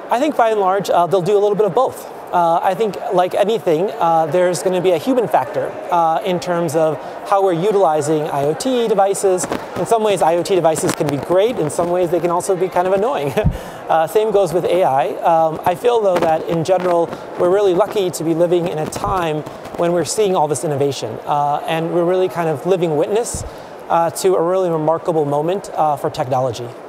I think by and large, they'll do a little bit of both. I think, like anything, there's going to be a human factor in terms of how we're utilizing IoT devices. In some ways, IoT devices can be great. In some ways, they can also be kind of annoying. Same goes with AI. I feel, though, that in general, we're really lucky to be living in a time when we're seeing all this innovation. And we're really kind of living witness to a really remarkable moment for technology.